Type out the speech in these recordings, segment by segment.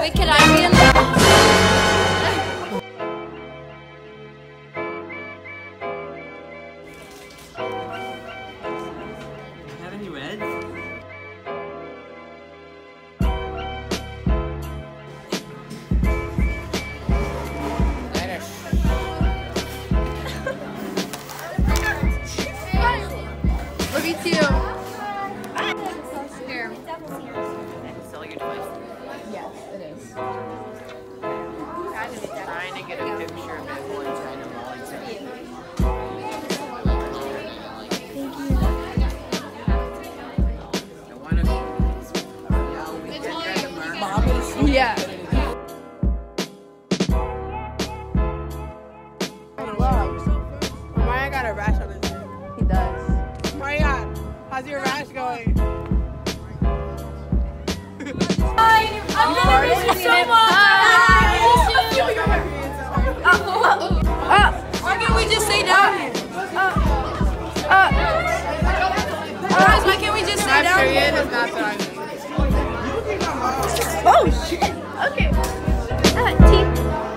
Wait, can I be in that? Have any red? Love you too. Here. Still your toys? Yes, it is. Trying to get a picture of it one time. Yeah. Mario got a rash on his chin. He does. Mario, how's your rash going? I'm gonna miss you so much. Why can't we just stay down here? Guys, why can't we just stay down here? Period is not that. Oh shit. Okay. Team.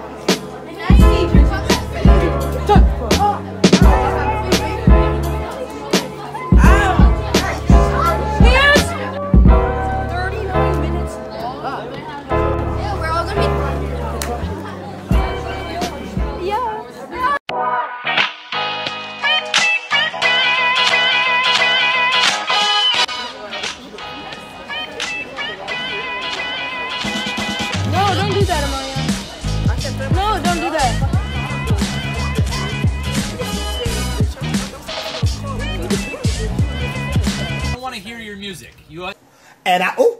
No, don't do that. I want to hear your music. And